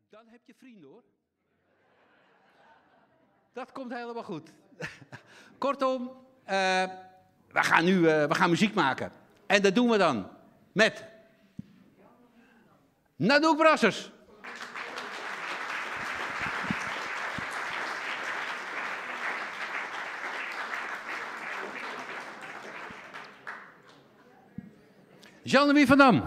Dan heb je vrienden, hoor. Dat komt helemaal goed. Kortom, we gaan muziek maken. En dat doen we dan met Nanook Brassers. Jean-Louis van Dam.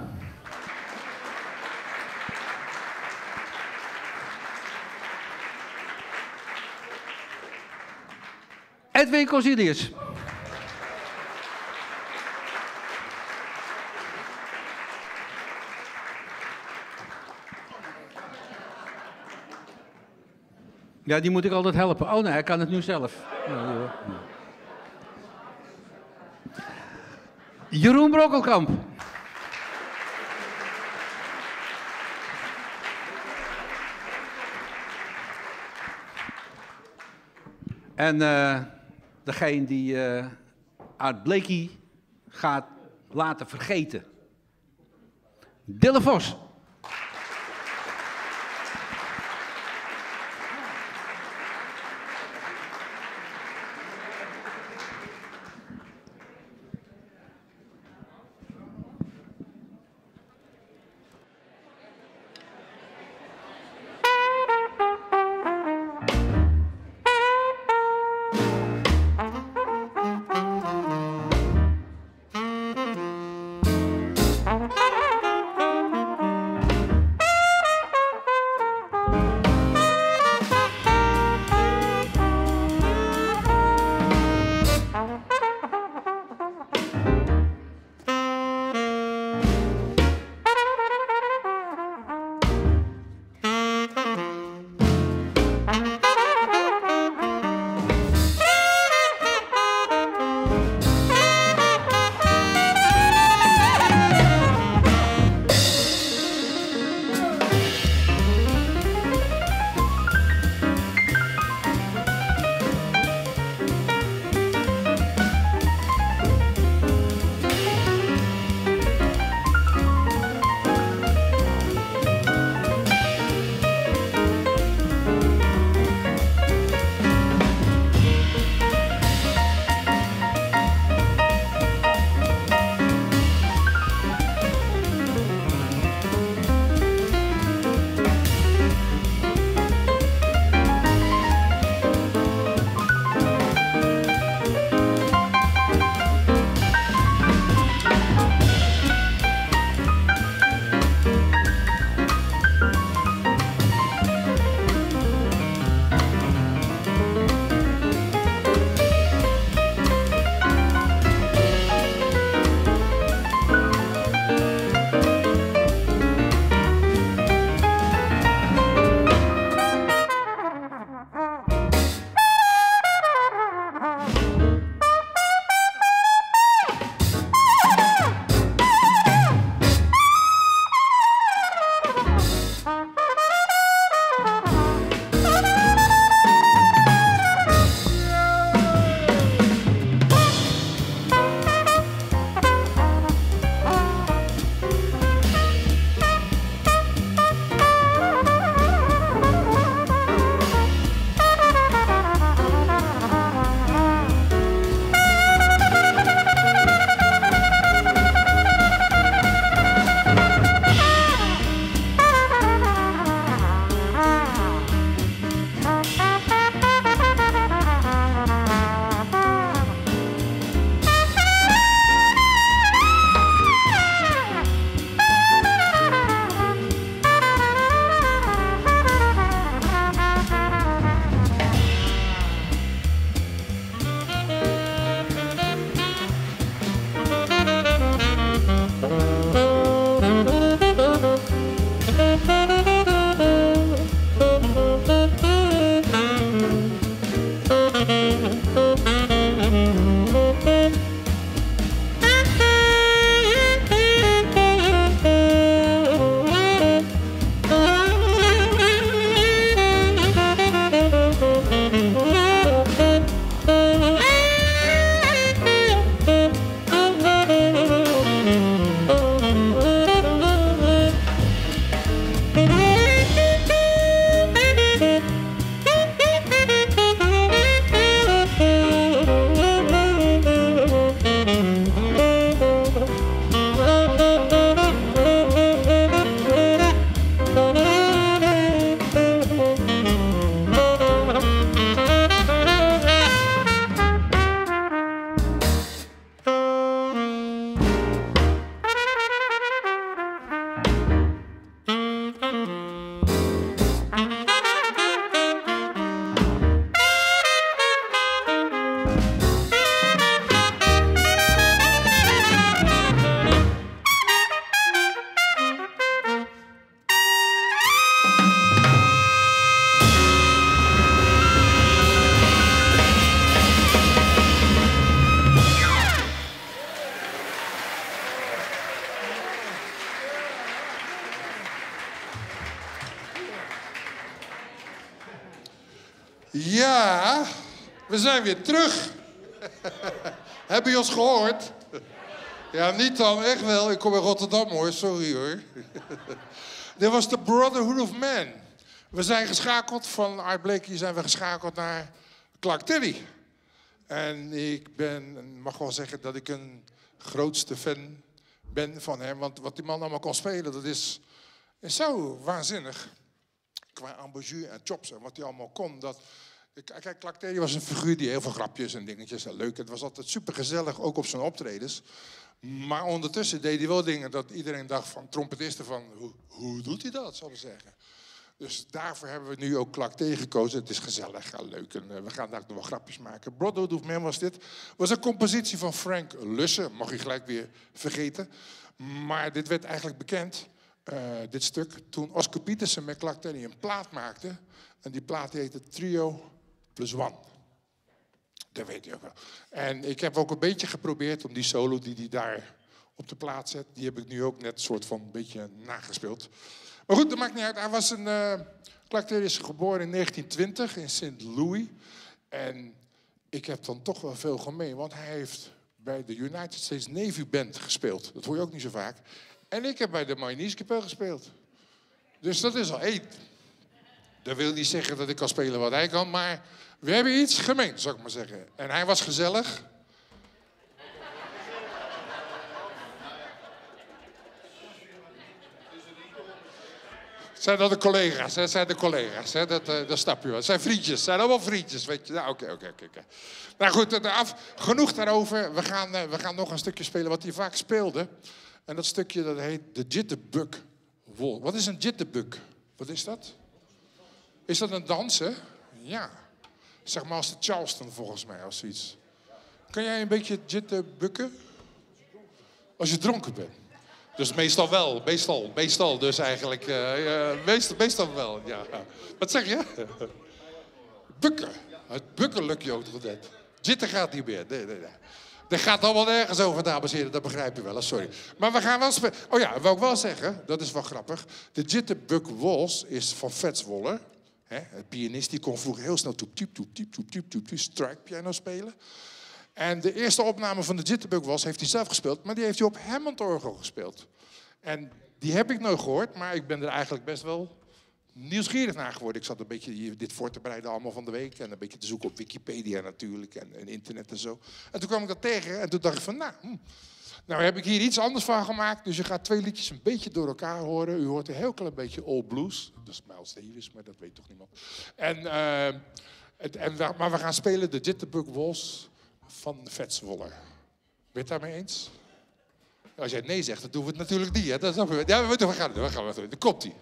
Edwin Cosilius. Ja, die moet ik altijd helpen. Oh nee, hij kan het nu zelf. Ja. Jeroen Brokkelkamp. En degene die Art Blakey gaat laten vergeten. Dille Vos. Ja, we zijn weer terug. Heb je ons gehoord? Ja, niet dan, echt wel. Ik kom in Rotterdam hoor, sorry hoor. Dit was de Brotherhood of Man. We zijn geschakeld, van Art Blakey zijn we geschakeld naar Clark Terry. En ik mag wel zeggen dat ik een grootste fan ben van hem. Want wat die man allemaal kon spelen, dat is zo waanzinnig. Qua embouchure en chops en wat hij allemaal kon. Kijk, Clark Terry was een figuur die heel veel grapjes en dingetjes en leuk. Het was altijd supergezellig, ook op zijn optredens. Maar ondertussen deed hij wel dingen dat iedereen dacht van trompetisten van... Hoe doet hij dat, zal ik zeggen. Dus daarvoor hebben we nu ook Clark Terry gekozen. Het is gezellig en leuk en we gaan daar nog wel grapjes maken. Brotherhood of Man was dit. Was een compositie van Frank Lussen, mag je gelijk weer vergeten. Maar dit werd eigenlijk bekend, dit stuk, toen Oscar Peterson met Clark Terry een plaat maakte. En die plaat heette Trio Plus One. Dat weet je ook wel. En ik heb ook een beetje geprobeerd om die solo die hij daar op de plaat zet, die heb ik nu ook net soort van een beetje nagespeeld. Maar goed, dat maakt niet uit. Hij was Clark Terry is geboren in 1920 in St. Louis. En ik heb dan toch wel veel gemeen, want hij heeft bij de United States Navy Band gespeeld. Dat hoor je ook niet zo vaak. En ik heb bij de Mariners Kapel gespeeld. Dus dat is al één. Dat wil niet zeggen dat ik kan spelen wat hij kan, maar we hebben iets gemeen, zou ik maar zeggen. En hij was gezellig. Zijn dat de collega's? Dat zijn de collega's, hè? Dat snap je wel. Het zijn vriendjes, het zijn allemaal vriendjes, weet je. Nou, oké. Nou goed, genoeg daarover. We gaan nog een stukje spelen wat hij vaak speelde. En dat stukje dat heet de Jitterbug Waltz. Wat is een Jitterbug? Wat is dat? Is dat een dans, hè? Ja. Zeg maar als de Charleston volgens mij, of zoiets. Kan jij een beetje jitterbukken? Als je dronken bent. Dus meestal wel, meestal dus eigenlijk. Meestal wel, ja. Wat zeg je? Bukken. Het bukken lukt je ook nog net. Jitten gaat niet meer. Nee. Dat gaat allemaal nergens over, dames en heren. Dat begrijp je wel, sorry. Maar we gaan wel spelen. Oh ja, wil ik wel zeggen, dat is wel grappig. De Jitterbug Waltz is van Fats Waller. Een pianist die kon vroeger heel snel strike piano spelen. En de eerste opname van de Jitterbug Waltz heeft hij zelf gespeeld, maar die heeft hij op Hammond-orgel gespeeld. En die heb ik nooit gehoord, maar ik ben er eigenlijk best wel nieuwsgierig naar geworden. Ik zat een beetje dit voor te bereiden allemaal van de week en een beetje te zoeken op Wikipedia natuurlijk en internet en zo. En toen kwam ik dat tegen en toen dacht ik van, nou heb ik hier iets anders van gemaakt. Dus je gaat twee liedjes een beetje door elkaar horen. U hoort een heel klein beetje old blues. Dat is Miles Davis, maar dat weet toch niemand. Maar we gaan spelen de Jitterbug Waltz van Fats Waller. Ben je het daarmee eens? Als jij nee zegt, dan doen we het natuurlijk niet. Hè? Dat snap je. Ja, we gaan het doen. Dan komt-ie.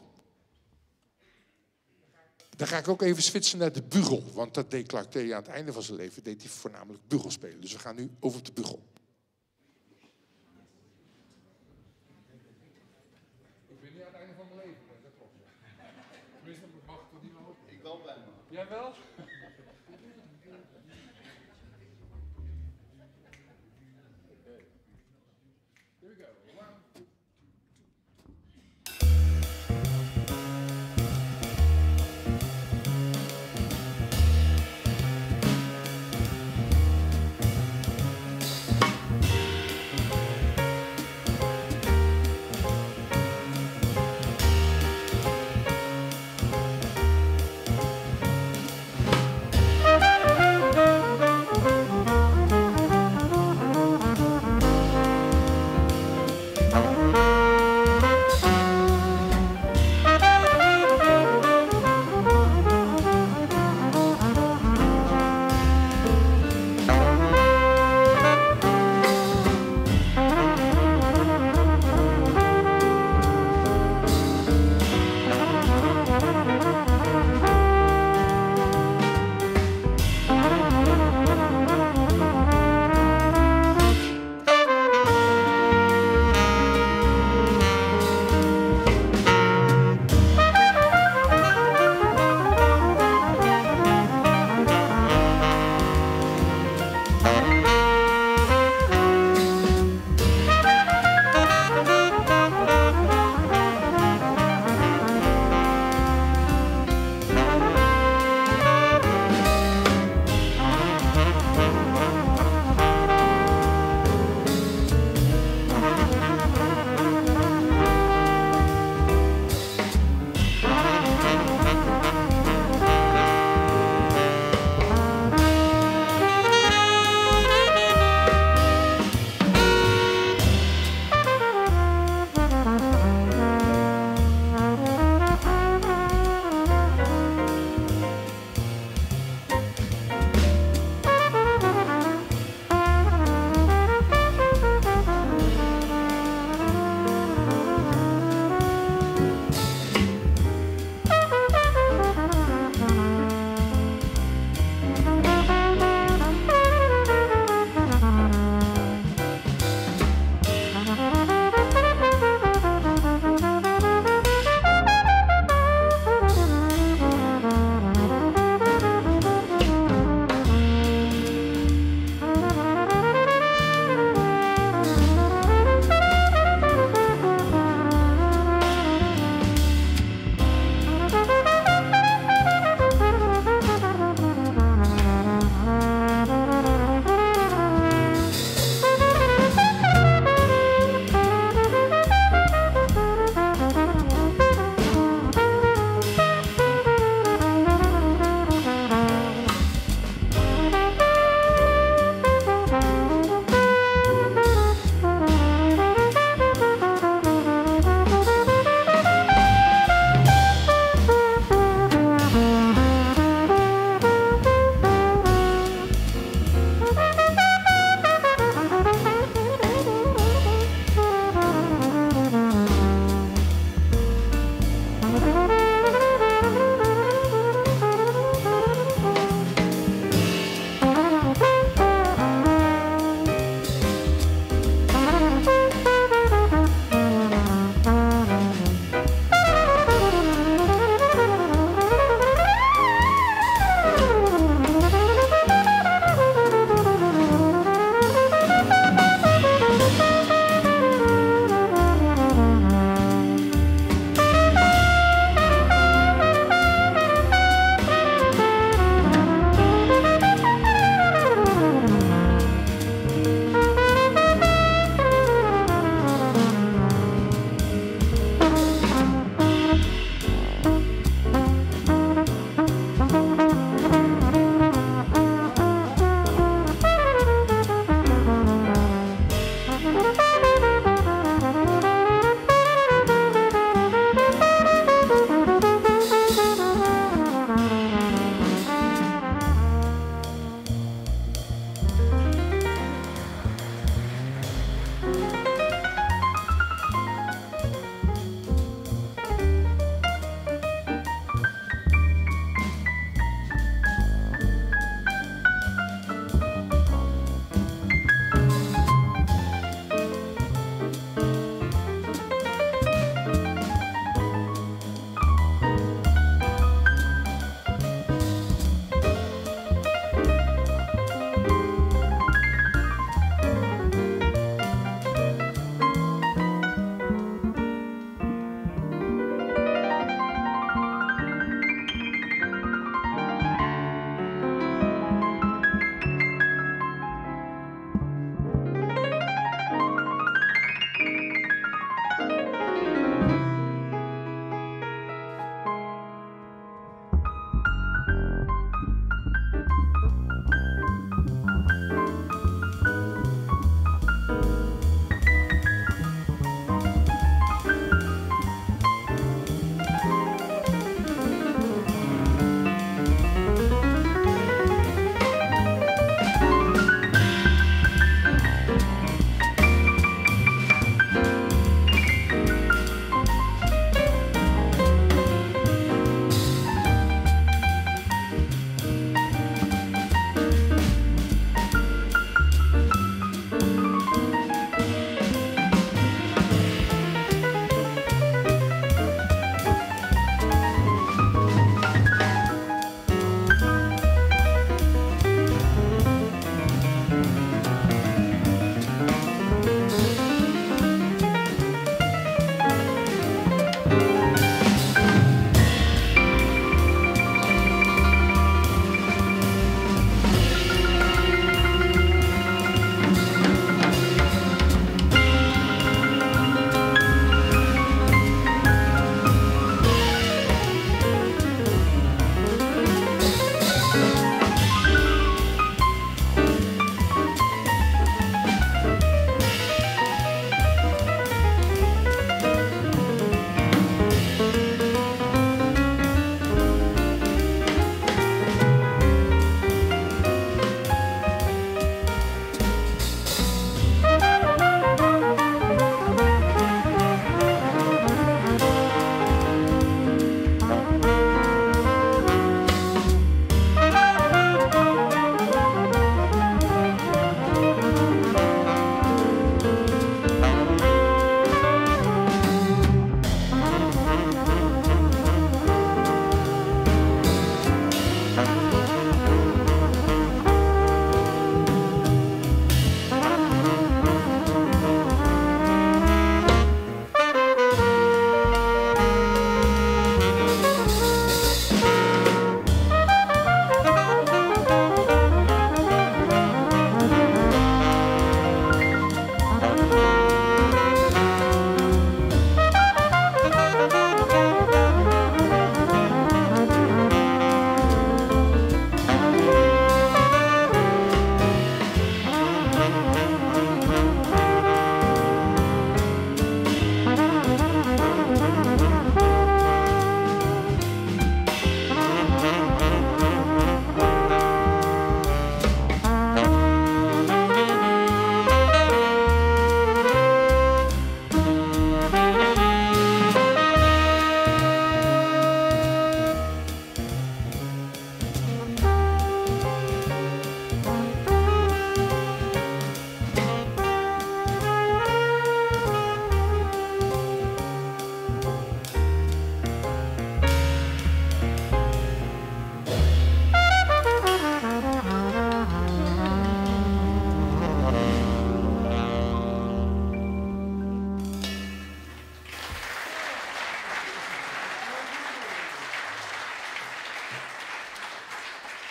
Dan ga ik ook even switchen naar de bugel. Want dat deed Clark Terry aan het einde van zijn leven. Deed hij voornamelijk bugel spelen. Dus we gaan nu over de bugel. Ik ben niet aan het einde van mijn leven. Dat klopt. Tenminste, mag ik toch niet meer hopen? Ik wel bijna. Jij wel?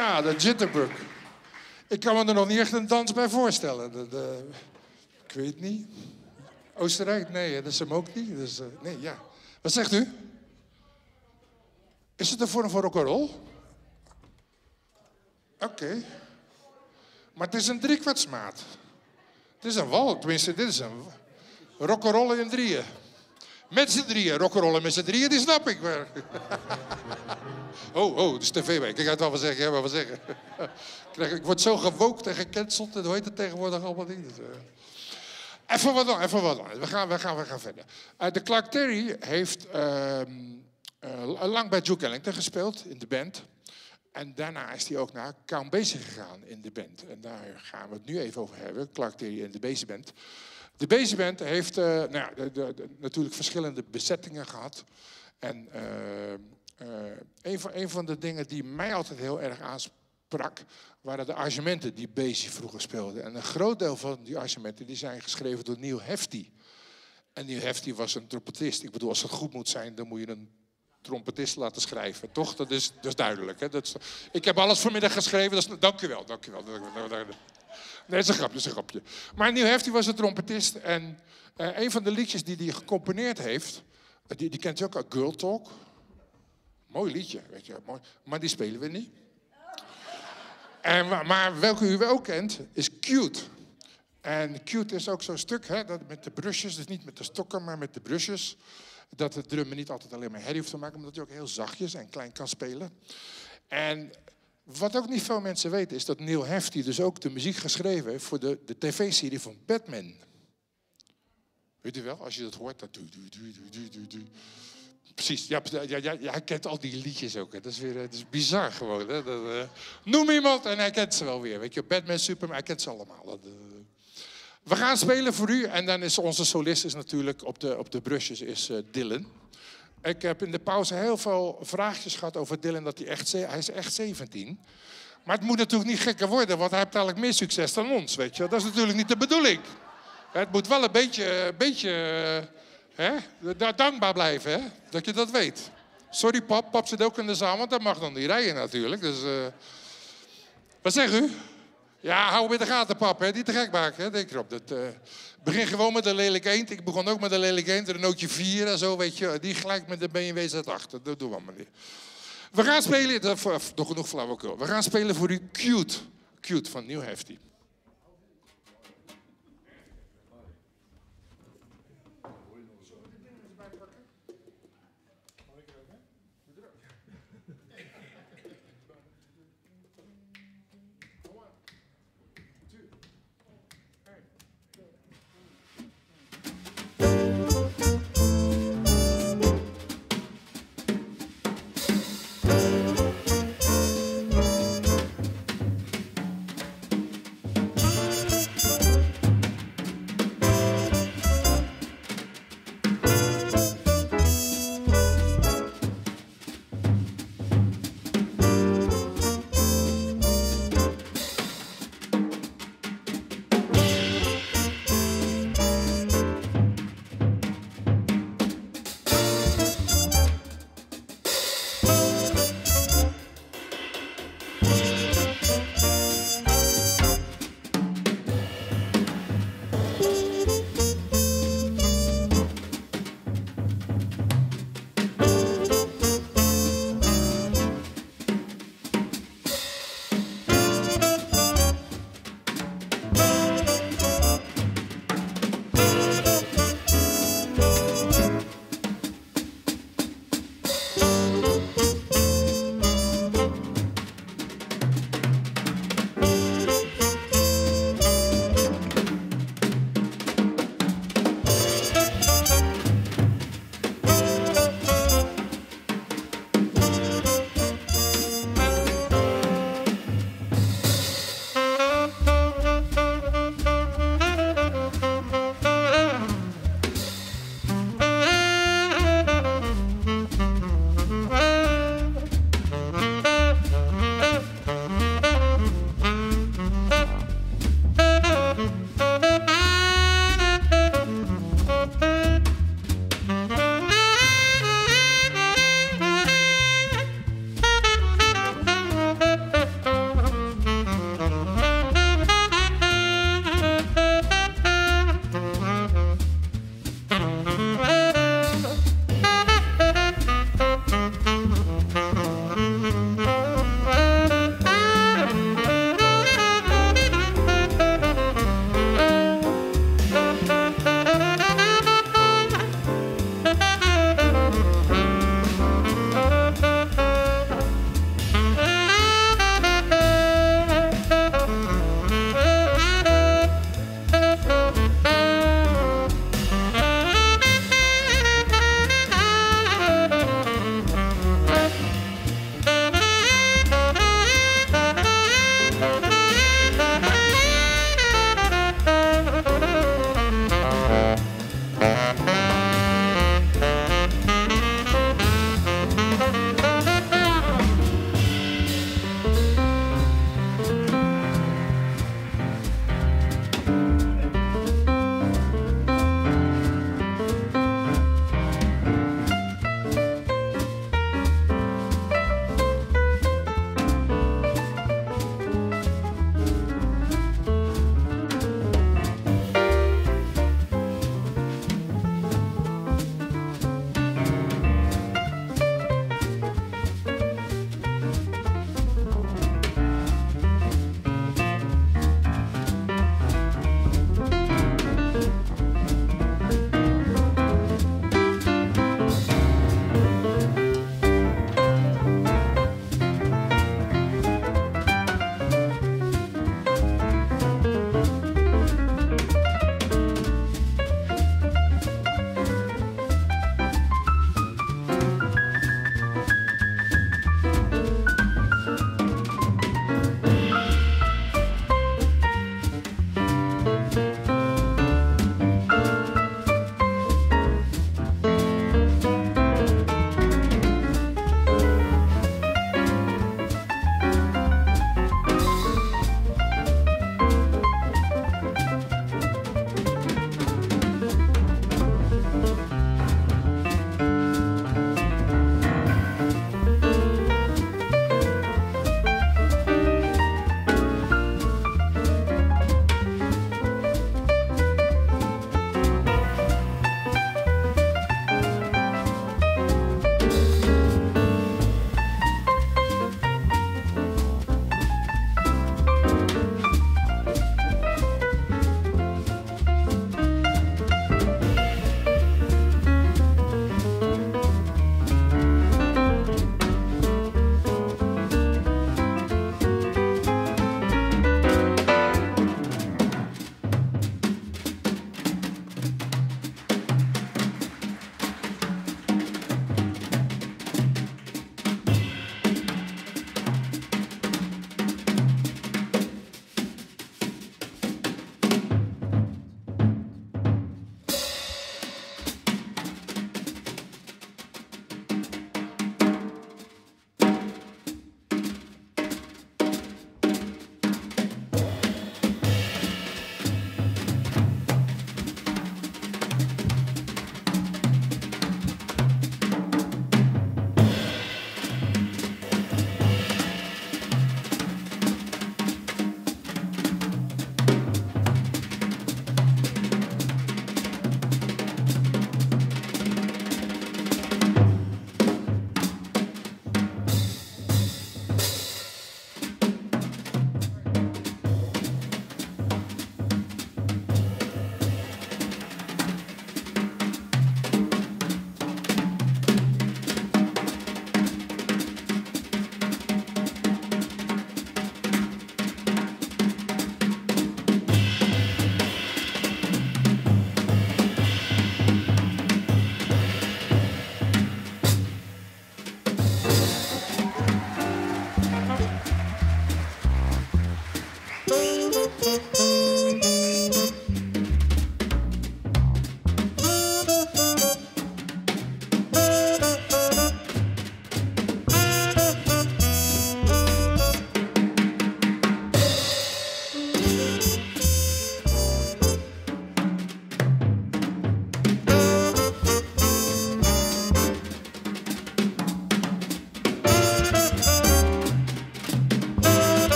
Ja, de jitterbug. Ik kan me er nog niet echt een dans bij voorstellen. Ik weet het niet. Oostenrijk? Nee, dat is hem ook niet. Dus, nee, ja. Wat zegt u? Is het een vorm van rock'n'roll? Oké. Maar het is een driekwartsmaat. Het is een wal, tenminste, dit is een rock'n'rollen in drieën. Met z'n drieën, rock'n'rollen met z'n drieën, die snap ik wel. Oh, het is tv-week. Ik ga het wel wat zeggen, hè, wat zeggen. Ik word zo gewookt en gecanceld, hoe heet het tegenwoordig allemaal niet. Dus, even wat dan. We gaan verder. De Clark Terry heeft lang bij Duke Ellington gespeeld in de band. En daarna is hij ook naar Count Basie gegaan in de band. En daar gaan we het nu even over hebben. Clark Terry en de Basie Band. De Basie Band heeft natuurlijk verschillende bezettingen gehad. En een van de dingen die mij altijd heel erg aansprak, waren de arrangementen die Basie vroeger speelde. En een groot deel van die arrangementen die zijn geschreven door Neil Hefti. En Neil Hefti was een trompetist. Ik bedoel, als het goed moet zijn, dan moet je een trompetist laten schrijven, toch? Dat is duidelijk. Hè? Ik heb alles vanmiddag geschreven. Dank u wel. Nee, dat is een grapje. Maar Neil Hefti was een trompetist. En een van de liedjes die hij gecomponeerd heeft, die kent u ook al, Girl Talk. Mooi liedje, weet je. Mooi. Maar die spelen we niet. Maar welke u ook kent, is Cute. En Cute is ook zo'n stuk, hè, dat met de brusjes, dus niet met de stokken, maar met de brusjes. Dat de drummer niet altijd alleen maar herrie hoeft te maken, maar dat hij ook heel zachtjes en klein kan spelen. En wat ook niet veel mensen weten, is dat Neil Hefti dus ook de muziek geschreven heeft voor de tv-serie van Batman. Weet u wel, als je dat hoort, dat precies, ja, hij kent al die liedjes ook. Hè. Dat is bizar gewoon. Hè. Noem iemand en hij kent ze wel weer. Weet je, Batman, Superman, hij kent ze allemaal. We gaan spelen voor u en dan is onze solist natuurlijk op de brusjes is Dylan. Ik heb in de pauze heel veel vraagjes gehad over Dylan, dat hij is echt 17. Maar het moet natuurlijk niet gekker worden, want hij heeft eigenlijk meer succes dan ons, weet je. Dat is natuurlijk niet de bedoeling. Het moet wel een beetje dankbaar blijven, hè? Dat je dat weet. Sorry pap zit ook in de zaal, want dat mag dan niet rijden natuurlijk. Dus, wat zegt u? Ja, hou hem in de gaten, pap, hè? Niet te gek maken, hè? Denk erop. Begin gewoon met de lelijke eend. Ik begon ook met de lelijke eend, een nootje 4 en zo, weet je. Die gelijk met de BMW Z8. Dat doen we maar niet. We gaan spelen, nog genoeg flauwekul. We gaan spelen voor u Cute van Neil Hefti.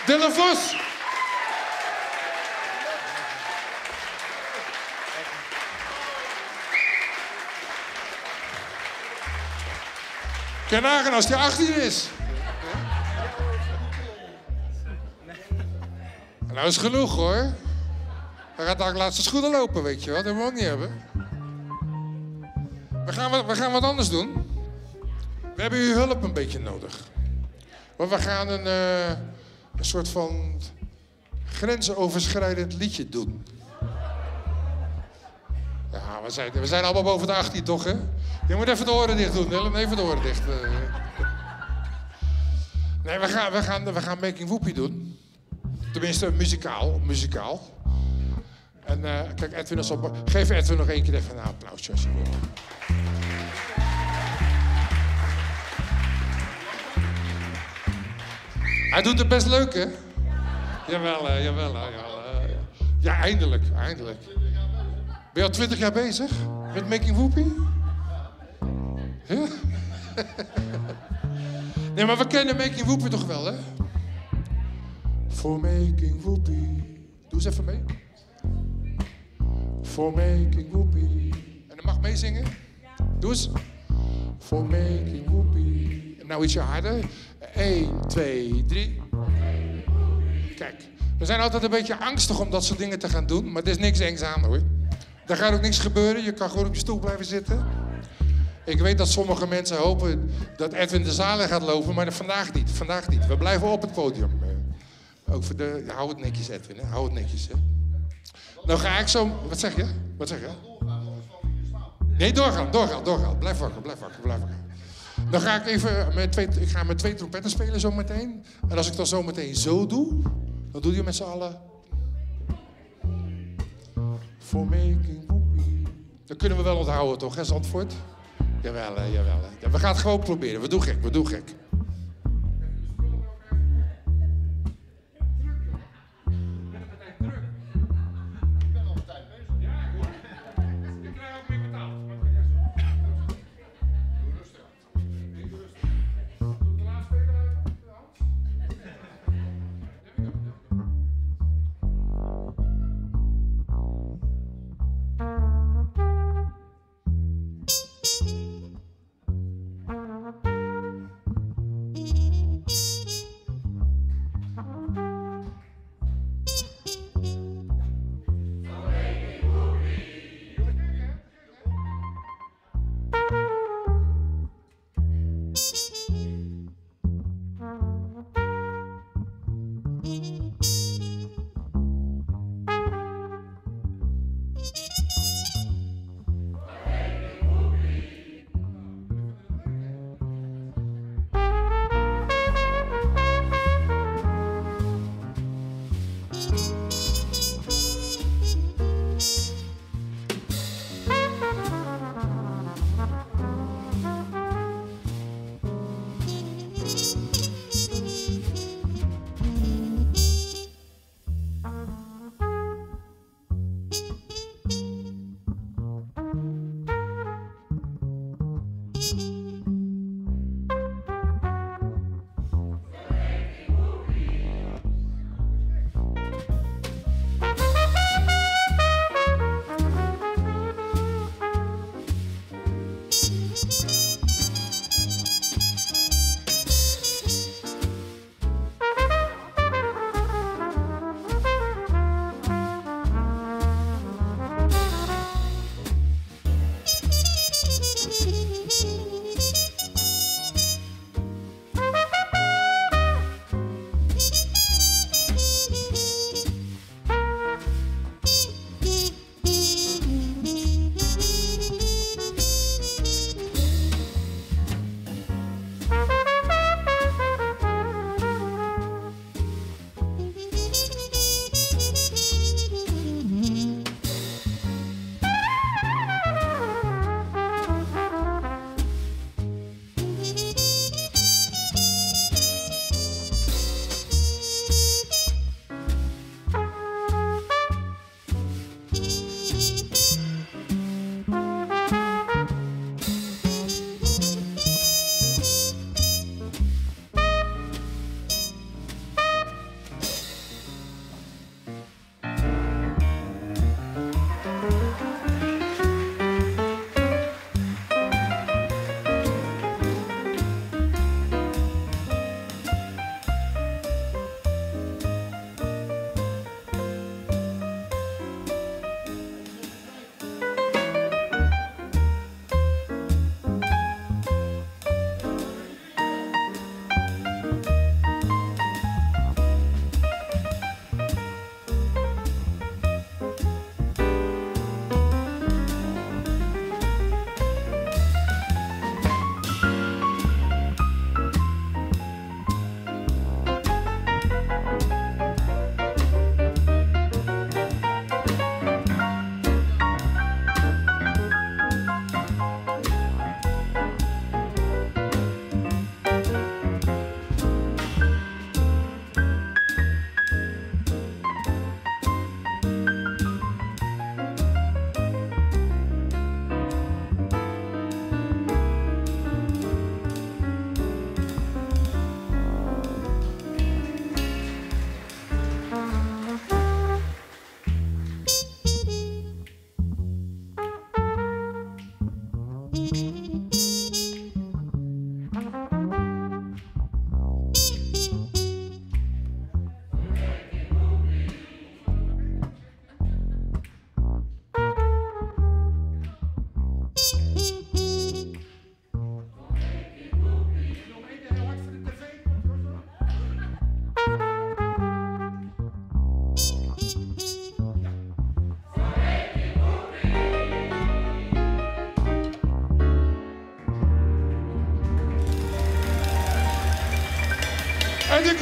Dylan Vos. Kan je nagaan als hij 18 is. Nou is genoeg hoor. Hij gaat daar laatste schoenen lopen, weet je wel. Dat moeten we ook niet hebben. We gaan wat anders doen. We hebben uw hulp een beetje nodig. Want we gaan een soort van grensoverschrijdend liedje doen. Ja, we zijn allemaal boven de 18 toch, hè? Je moet even de oren dicht doen, Dylan. Even de oren dicht. Nee, we gaan Making Whoopie doen. Tenminste, muzikaal. En kijk, Edwin is op. Geef Edwin nog één keer even een applausje als je wil. Hij doet het best leuk, hè? Jawel. Ja, eindelijk. Ben je al 20 jaar bezig met Making Whoopie? Ja? Nee, maar we kennen Making Whoopie toch wel, hè? For Making Whoopie. Doe eens even mee. For Making Whoopie. En dan mag meezingen. Doe eens. For Making Whoopie. En nou ietsje harder. 1, 2, 3. Kijk, we zijn altijd een beetje angstig om dat soort dingen te gaan doen. Maar er is niks engs aan, hoor. Er gaat ook niks gebeuren. Je kan gewoon op je stoel blijven zitten. Ik weet dat sommige mensen hopen dat Edwin de zaal in gaat lopen, maar vandaag niet. We blijven op het podium. Ook voor de... Ja, hou het netjes, Edwin. Hè? Hou het netjes, hè. Nou ga ik zo... Wat zeg je? Nee, doorgaan. Blijf wakker. Dan ga ik even met twee trompetten spelen zo meteen. En als ik dan zo meteen zo doe, dan doe je met z'n allen... For Making Whoopie. Dat kunnen we wel onthouden, toch, hè, Zandvoort? Jawel. We gaan het gewoon proberen. We doen gek.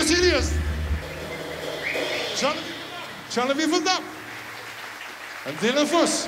Berzelius. Jean-Louis van Dam. En Dylan Vos.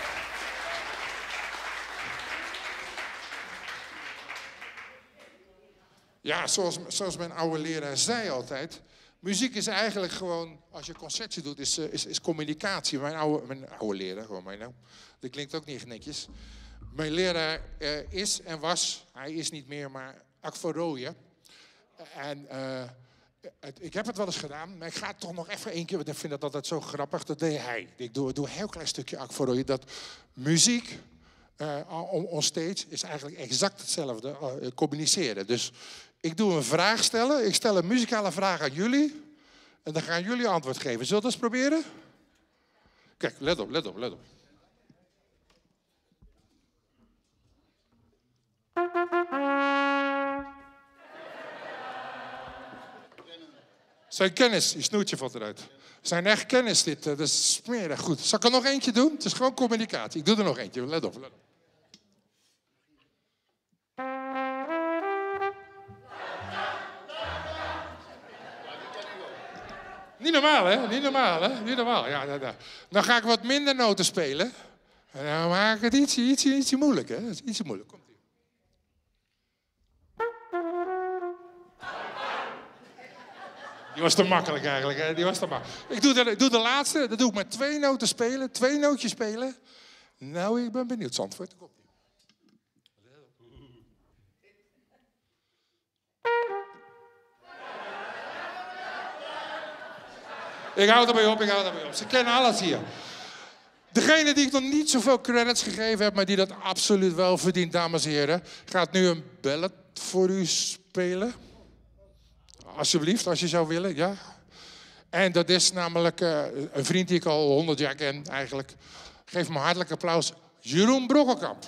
Ja, zoals mijn oude leraar zei altijd. Muziek is eigenlijk gewoon, als je een concertje doet, is communicatie. Mijn oude leraar, gewoon mijn naam. Dat klinkt ook niet netjes. Mijn leraar is en was, hij is niet meer, maar Akvo Rooyen. En ik heb het wel eens gedaan, maar ik ga het toch nog even één keer, want ik vind dat altijd zo grappig. Dat deed hij. Ik doe een heel klein stukje Akvo Rooyen. Dat muziek on stage is eigenlijk exact hetzelfde, communiceren. Dus ik doe een vraag stellen, ik stel een muzikale vraag aan jullie. En dan gaan jullie antwoord geven. Zullen we dat eens proberen? Kijk, let op, let op, let op. Zijn kennis, je snoertje valt eruit. Zijn echt kennis dit, dat is smerig goed. Zal ik er nog eentje doen? Het is gewoon communicatie. Ik doe er nog eentje, let op, let op. Niet normaal, hè? Niet normaal, hè? Niet normaal. Ja. Dan ga ik wat minder noten spelen. En dan maak ik het ietsje moeilijk, hè? Ietsje moeilijk. Komt ie. Die was te makkelijk eigenlijk, hè? Die was te makkelijk. Ik doe de laatste, dat doe ik met 2 noten spelen. 2 nootjes spelen. Nou, ik ben benieuwd, Zandvoort. Komt ie. Ik hou erbij op. Ze kennen alles hier. Degene die ik nog niet zoveel credits gegeven heb, maar die dat absoluut wel verdient, dames en heren, gaat nu een ballad voor u spelen. Alsjeblieft, als je zou willen, ja. En dat is namelijk een vriend die ik al 100 jaar ken, eigenlijk. Geef hem een hartelijk applaus. Jeroen Brokkelkamp.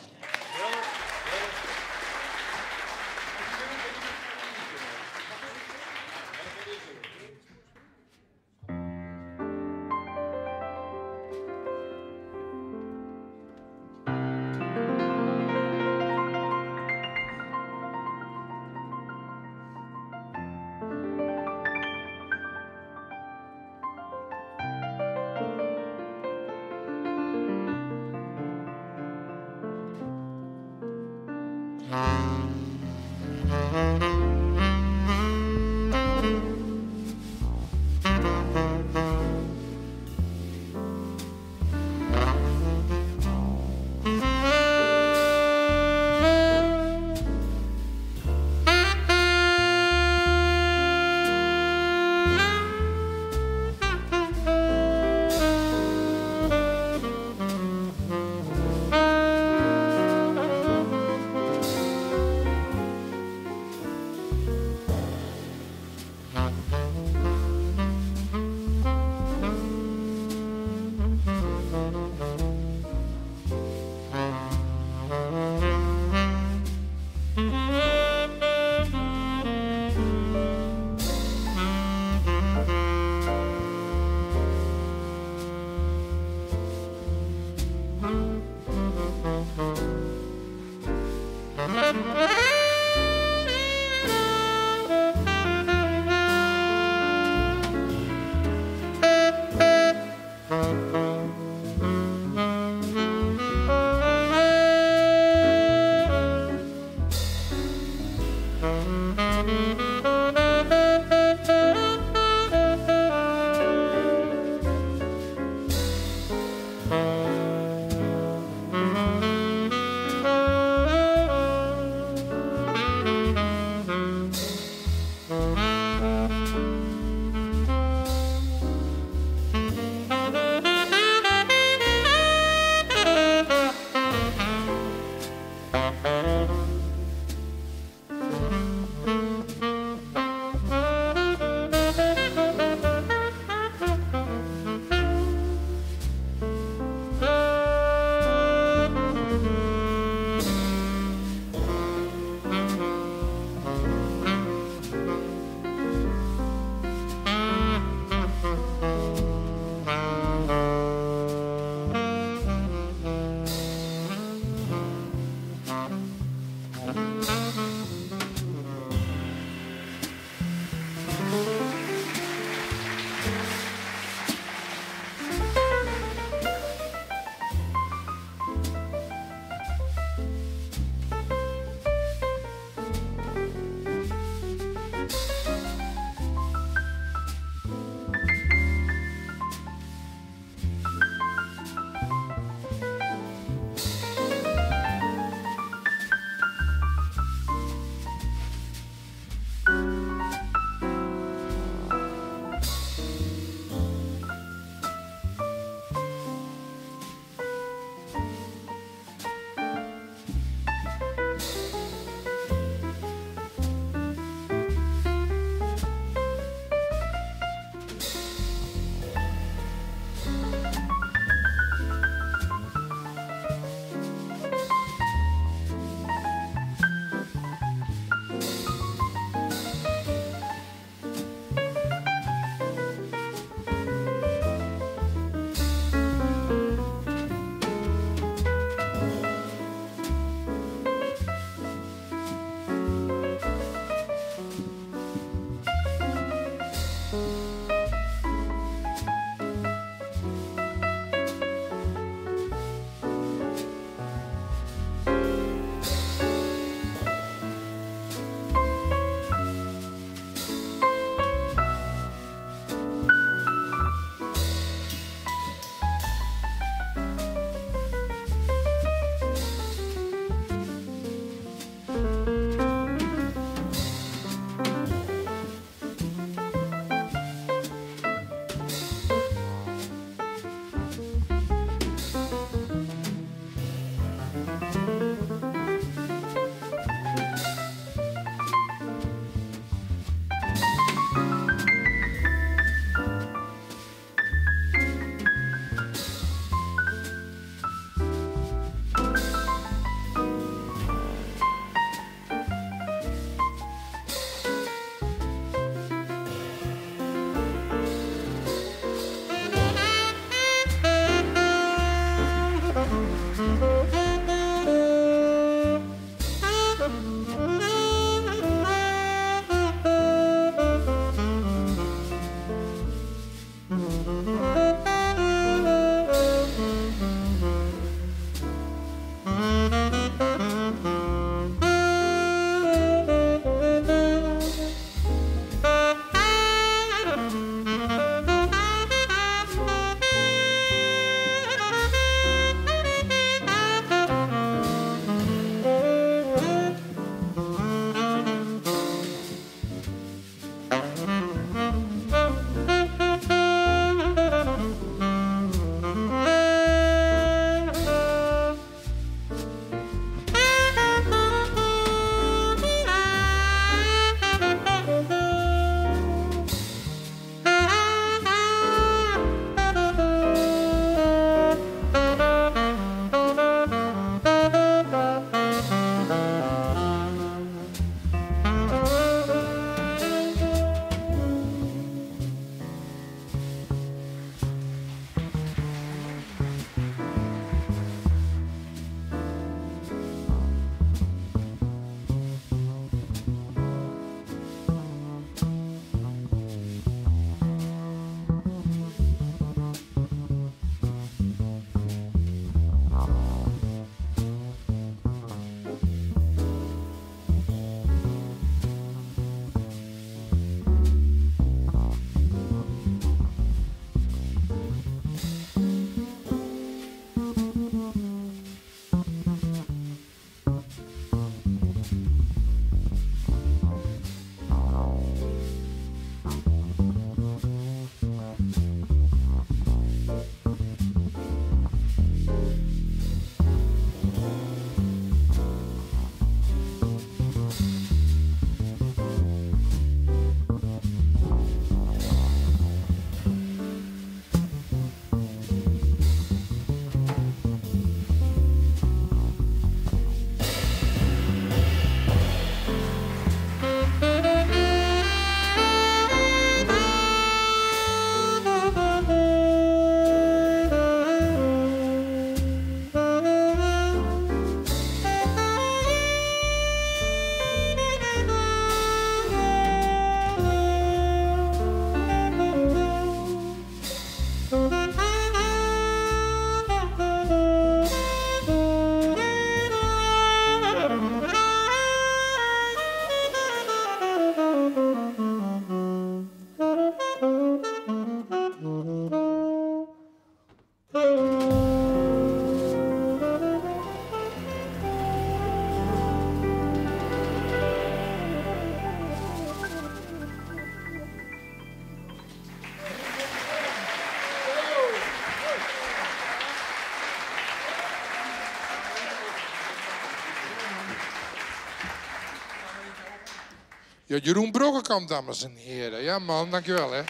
Ja, Jeroen Brokkenkamp, dames en heren. Ja man, dankjewel hè.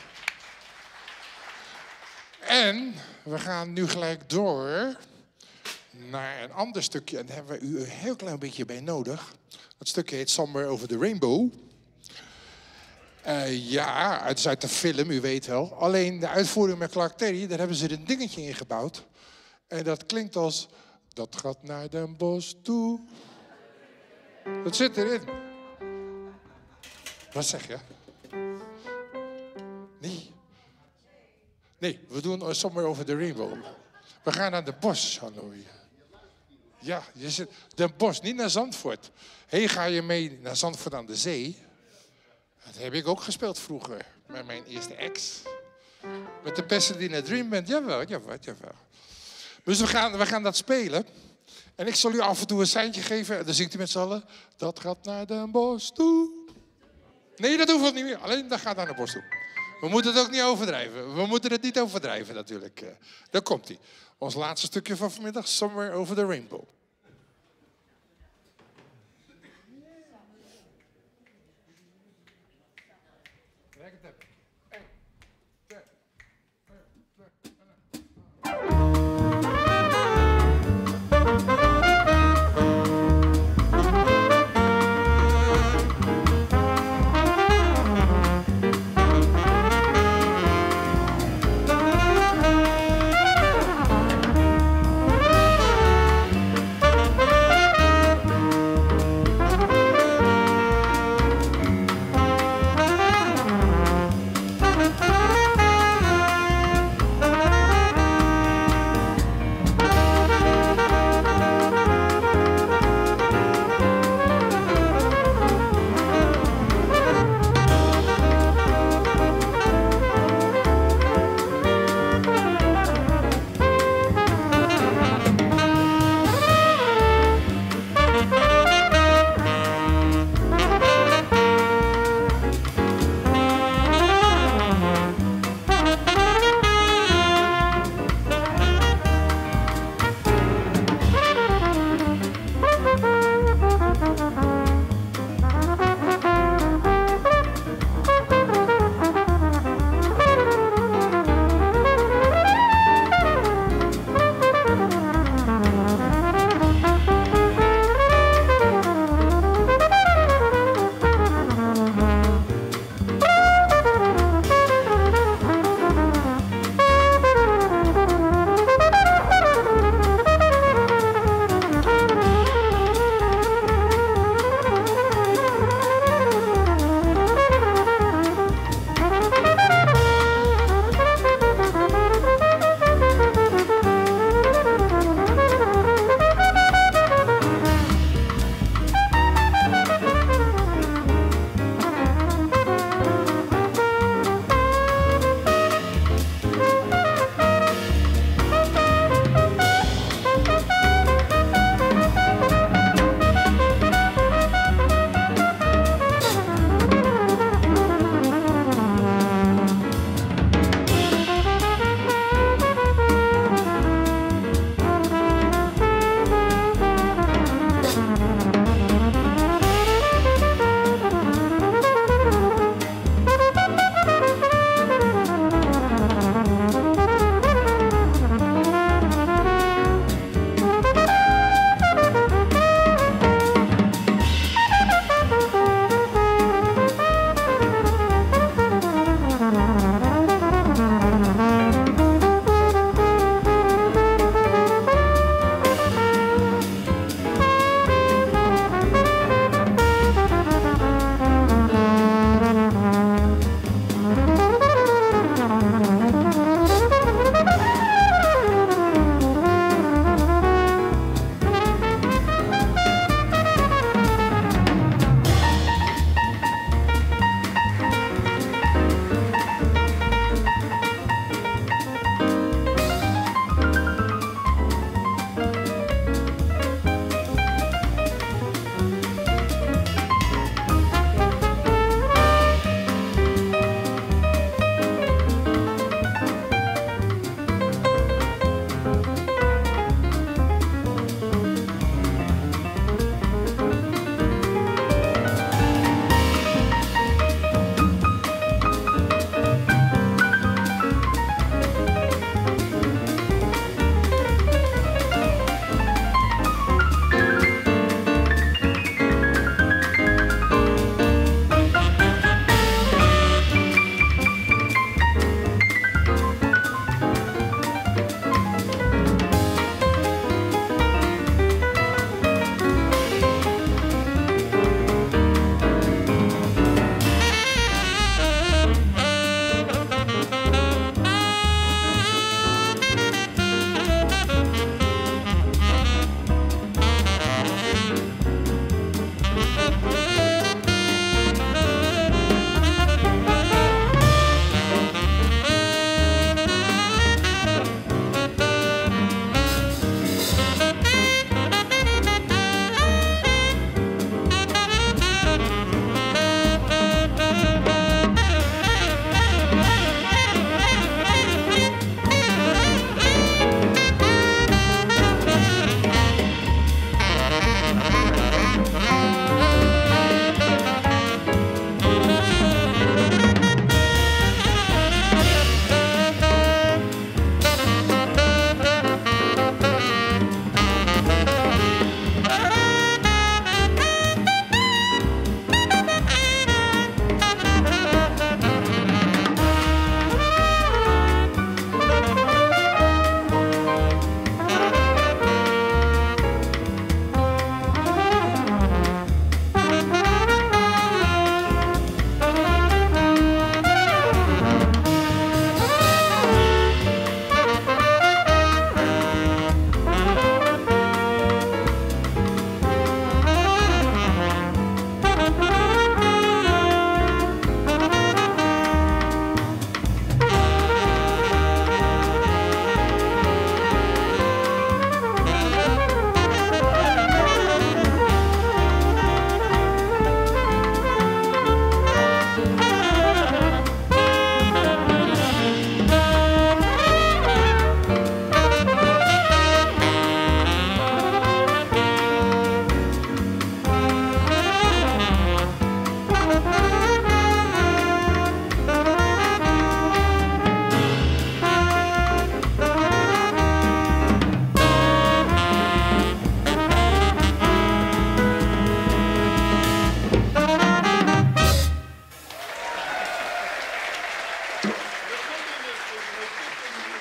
En we gaan nu gelijk door naar een ander stukje. En daar hebben we u een heel klein beetje bij nodig. Dat stukje heet Somewhere Over the Rainbow. Ja, het is uit de film, u weet wel. Alleen de uitvoering met Clark Terry, daar hebben ze er een dingetje in gebouwd. En dat klinkt als... Dat gaat naar Den Bosch toe. Dat zit erin. Wat zeg je? Nee. Nee, we doen Somewhere Over the Rainbow. We gaan naar Den Bosch, Hanoi. Ja, je zit... Den Bosch, niet naar Zandvoort. Hé, ga je mee naar Zandvoort aan de Zee? Dat heb ik ook gespeeld vroeger. Met mijn eerste ex. Met de Pasadena Dream Band. Jawel. Dus we gaan dat spelen. En ik zal u af en toe een seintje geven. En dan zingt u met z'n allen. Dat gaat naar Den Bosch toe. Nee, dat hoeft niet meer. Alleen dat gaat naar Den Bosch toe. We moeten het ook niet overdrijven. We moeten het niet overdrijven natuurlijk. Daar komt hij. Ons laatste stukje van vanmiddag. Somewhere Over the Rainbow.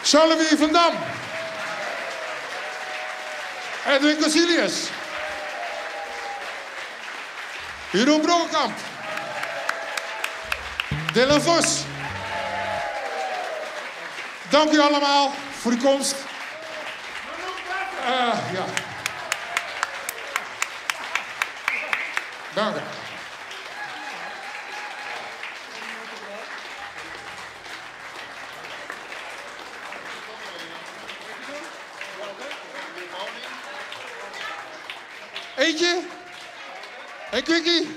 Charlevie van Dam. Edwin Cosilius. Jeroen Bronkamp. Dylan Vos. Dank u allemaal voor uw komst. Ja. Dank u. Eentje? Een quickie?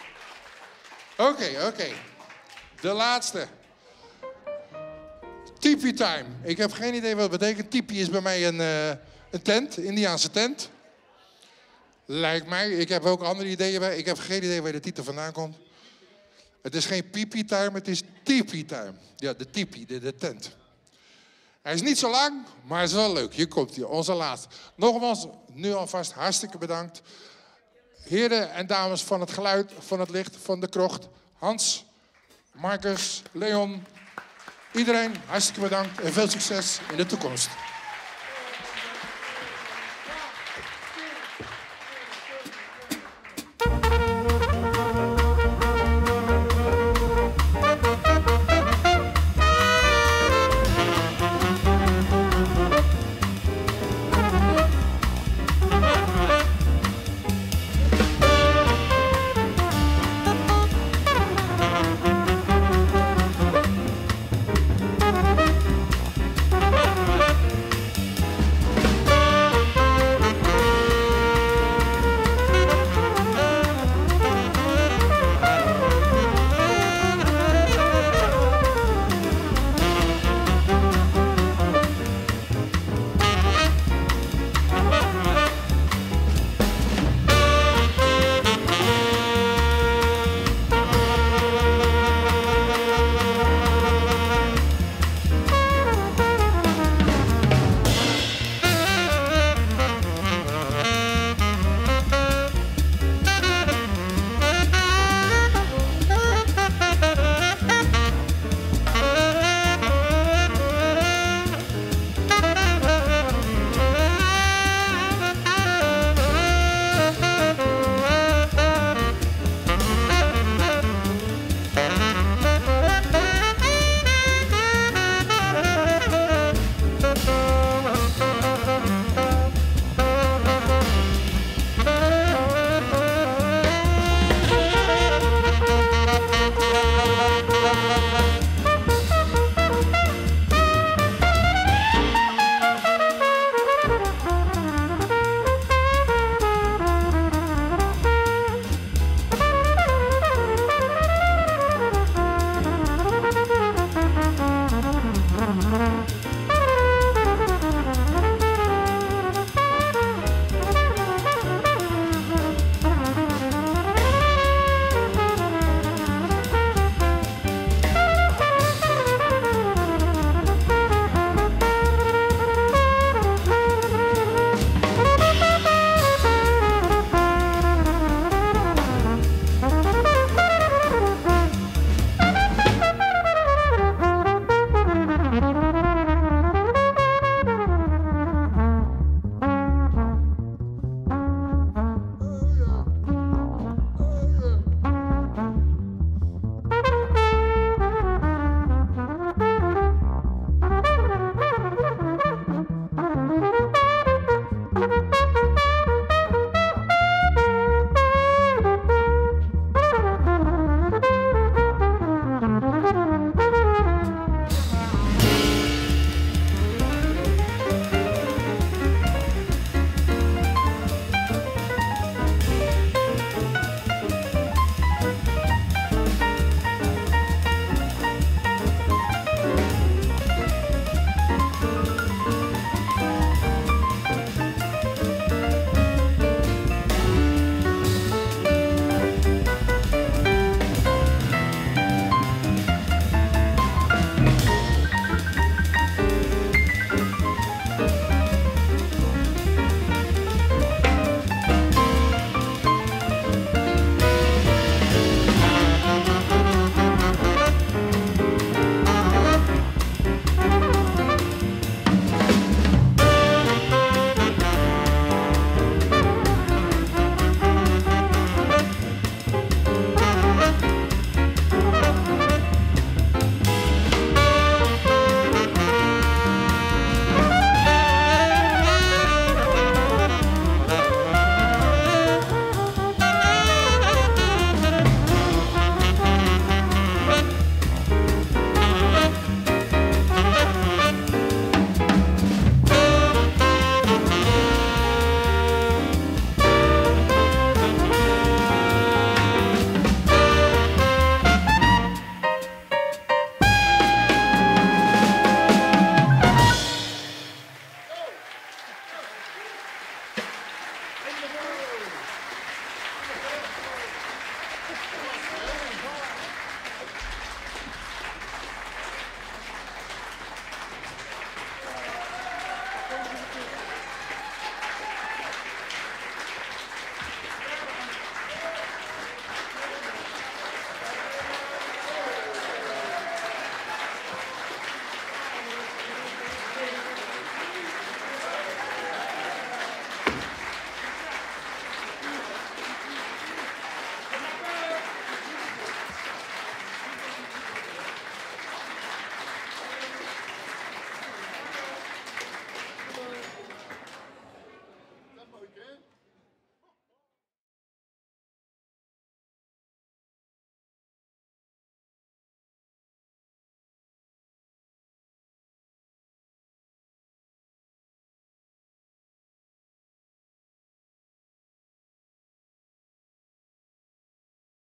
Oké. De laatste. Tipi time. Ik heb geen idee wat het betekent. Tipi is bij mij een tent, Indiaanse tent. Lijkt mij. Ik heb ook andere ideeën bij. Ik heb geen idee waar de titel vandaan komt. Het is geen pipi time, het is tipi time. Ja, de tipi, de tent. Hij is niet zo lang, maar hij is wel leuk. Hier komt hij, onze laatste. Nogmaals, nu alvast hartstikke bedankt. Heren en dames van het geluid, van het licht, van de krocht. Hans, Marcus, Leon. Iedereen, hartstikke bedankt en veel succes in de toekomst.